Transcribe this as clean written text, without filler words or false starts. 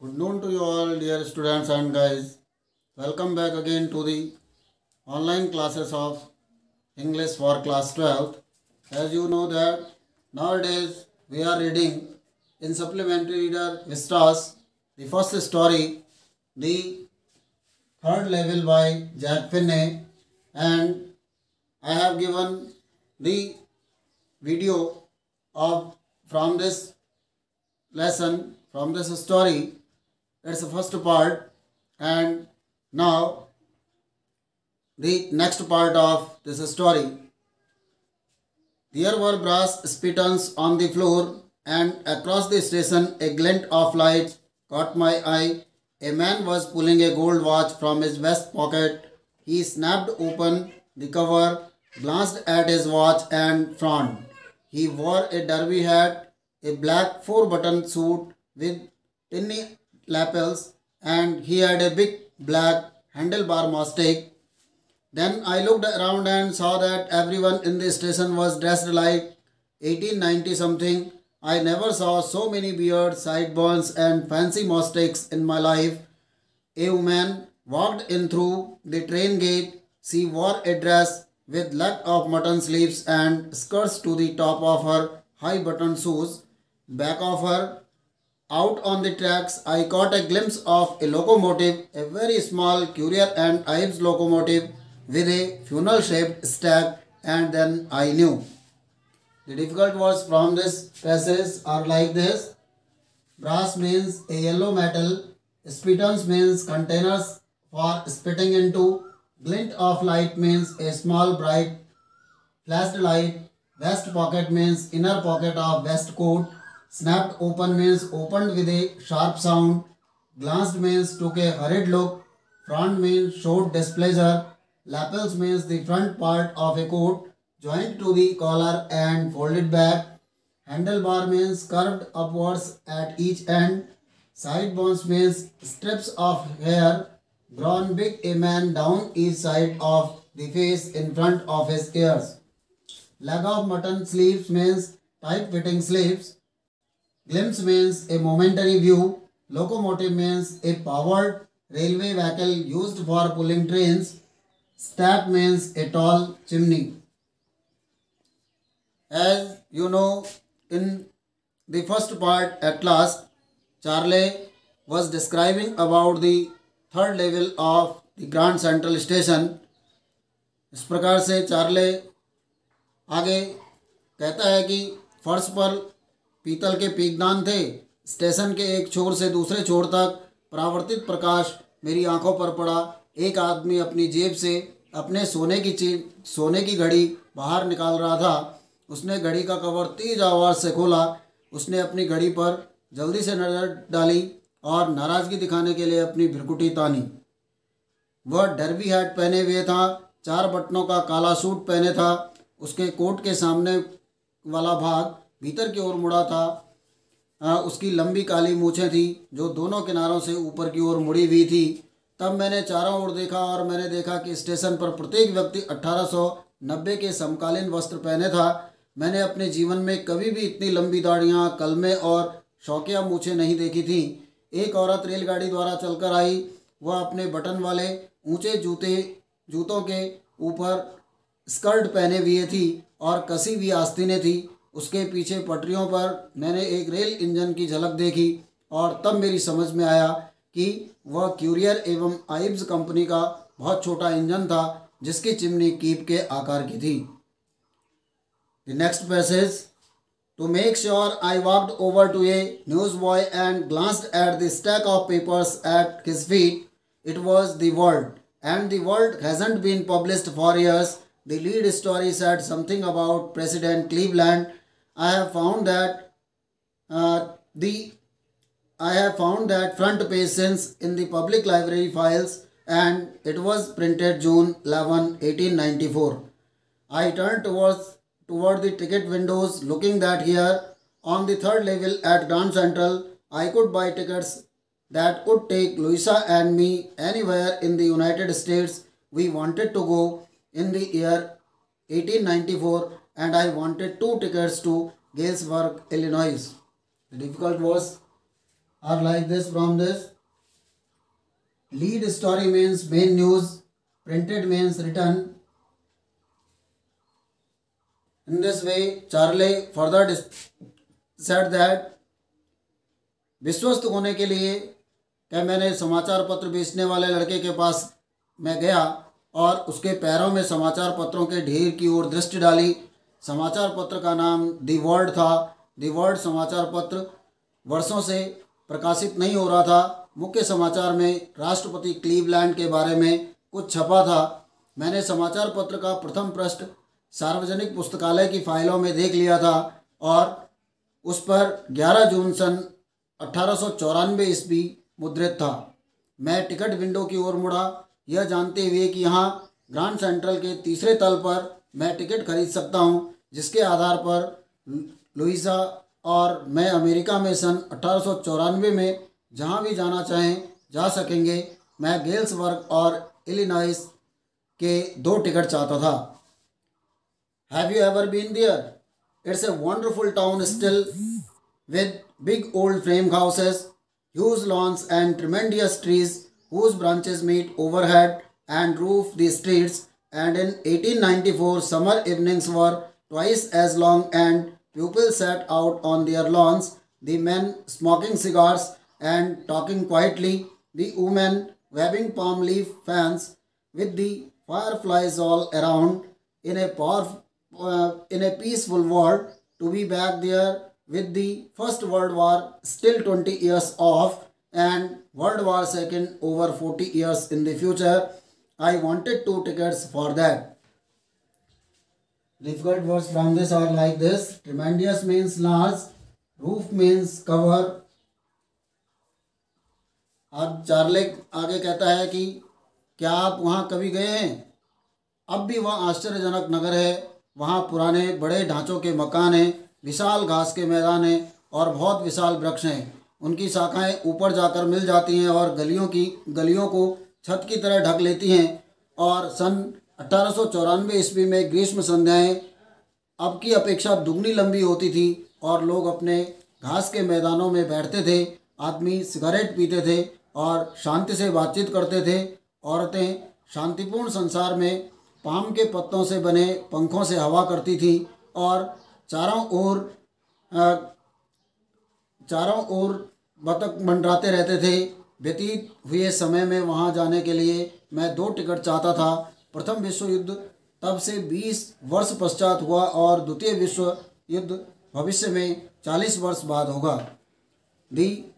Good noon to you all, dear students and guys. Welcome back again to the online classes of English for class 12th. As you know that nowadays we are reading in supplementary reader Vistas the first story, the third level by Jack Finney, and I have given the video of from this lesson from this story. It's the first part, and now the next part of this story. There were brass spittoons on the floor, and across the station a glint of light caught my eye. A man was pulling a gold watch from his vest pocket. He snapped open the cover, glanced at his watch, and frowned. He wore a derby hat, a black four-button suit with tinny lapels, and he had a big black handlebar mustache. Then I looked around and saw that everyone in the station was dressed like 1890 something. I never saw so many beards, sideburns, and fancy mustaches in my life. A woman walked in through the train gate. She wore a dress with leg of mutton sleeves and skirts to the top of her high button shoes. Back of her, out on the tracks, I caught a glimpse of a locomotive, a very small Courier and Ives locomotive with a funnel-shaped stack, and then I knew. The difficult words from this passage are like this. Brass means a yellow metal. Spittoons means containers for spitting into. Glint of light means a small bright flashed light. Vest pocket means inner pocket of vest coat. Snapped open means opened with a sharp sound. Glanced means took a hurried look. Frowned means showed displeasure. Lapels means the front part of a coat joined to the collar and folded back. Handlebar means curved upwards at each end. Sideburns means strips of hair grown big a man down each side of the face in front of his ears. Leg of mutton sleeves means tight fitting sleeves. Glimpse means a momentary view. Locomotive means a powered railway vehicle used for pulling trains. Stack means a tall chimney. As you know, in the first part at last, Charlie was describing about the third level of the Grand Central Station. इस प्रकार से Charlie आगे कहता है कि फर्श पर पीतल के पीकदान थे। स्टेशन के एक छोर से दूसरे छोर तक परावर्तित प्रकाश मेरी आंखों पर पड़ा। एक आदमी अपनी जेब से अपने सोने की घड़ी बाहर निकाल रहा था। उसने घड़ी का कवर तेज आवाज़ से खोला। उसने अपनी घड़ी पर जल्दी से नज़र डाली और नाराज़गी दिखाने के लिए अपनी भ्रिकुटी तानी। वह डर्बी हैट पहने हुए था, 4 बटनों का काला सूट पहने था। उसके कोट के सामने वाला भाग भीतर की ओर मुड़ा था। उसकी लंबी काली मूछें थी जो दोनों किनारों से ऊपर की ओर मुड़ी हुई थी। तब मैंने चारों ओर देखा और मैंने देखा कि स्टेशन पर प्रत्येक व्यक्ति 1890 के समकालीन वस्त्र पहने था। मैंने अपने जीवन में कभी भी इतनी लंबी दाढ़ियाँ, कलमे और शौकिया मूछें नहीं देखी थी। एक औरत रेलगाड़ी द्वारा चलकर आई। वह अपने बटन वाले ऊंचे जूतों के ऊपर स्कर्ट पहने हुए थी और कसी हुई आस्तीनें थी। उसके पीछे पटरियों पर मैंने एक रेल इंजन की झलक देखी और तब मेरी समझ में आया कि वह क्यूरियर एवं आइव्स कंपनी का बहुत छोटा इंजन था जिसकी चिमनी कीप के आकार की थी। The next passage. To make sure, I walked over to a newsboy and glanced at the stack of papers at his feet. It was The World, and The World hasn't been published for years. The lead story said something about President Cleveland. I have found that front page since in the public library files, and it was printed June 11, 1894. I turned toward the ticket windows, looking that here on the third level at Grand Central I could buy tickets that could take Louisa and me anywhere in the United States we wanted to go in the year 1894, and I wanted 2 tickets to Galesburg, Illinois. The difficult was are like this from this. Lead story means main news, printed means written. In this way, Charlie further said that विश्वस्त होने के लिए क्या मैंने समाचार पत्र बेचने वाले लड़के के पास मैं गया और उसके पैरों में समाचार पत्रों के ढेर की ओर दृष्टि डाली। समाचार पत्र का नाम दी वर्ल्ड था। दी वर्ल्ड समाचार पत्र वर्षों से प्रकाशित नहीं हो रहा था। मुख्य समाचार में राष्ट्रपति क्लीवलैंड के बारे में कुछ छपा था। मैंने समाचार पत्र का प्रथम पृष्ठ सार्वजनिक पुस्तकालय की फाइलों में देख लिया था और उस पर 11 जून सन 1894 ईस्वी मुद्रित था। मैं टिकट विंडो की ओर मुड़ा, यह जानते हुए कि यहाँ ग्रांड सेंट्रल के तीसरे तल पर मैं टिकट खरीद सकता हूँ, जिसके आधार पर लुइसा और मैं अमेरिका में सन 1894 में जहाँ भी जाना चाहें जा सकेंगे। मैं गेल्सबर्ग और इलिनॉइस के 2 टिकट चाहता था। Have you ever been there? It's a wonderful town still with big old frame houses, huge lawns and tremendous trees whose branches meet overhead and roof the streets, and in 1894 summer evenings were twice as long and pupils sat out on their lawns, the men smoking cigars and talking quietly, the women waving palm leaf fans with the fireflies all around. In a peaceful world, to be back there with the First World War still 20 years off and World War II over 40 years in the future. I wanted 2 tickets for that. Difficult words from this are like this. Tremendous means large, roof means cover. अब Charlie आगे कहता है कि क्या आप वहाँ कभी गए हैं? अब भी वह आश्चर्यजनक नगर है। वहाँ पुराने बड़े ढांचों के मकान हैं, विशाल घास के मैदान हैं और बहुत विशाल वृक्ष हैं। उनकी शाखाएं ऊपर जाकर मिल जाती हैं और गलियों को छत की तरह ढक लेती हैं। और सन 1894 ईस्वी में ग्रीष्म संध्याएं अब की अपेक्षा दुगनी लंबी होती थी और लोग अपने घास के मैदानों में बैठते थे। आदमी सिगरेट पीते थे और शांति से बातचीत करते थे। औरतें शांतिपूर्ण संसार में पाम के पत्तों से बने पंखों से हवा करती थी और चारों ओर बतख मंडराते रहते थे। व्यतीत हुए समय में वहां जाने के लिए मैं 2 टिकट चाहता था। प्रथम विश्व युद्ध तब से 20 वर्ष पश्चात हुआ और द्वितीय विश्व युद्ध भविष्य में 40 वर्ष बाद होगा। दी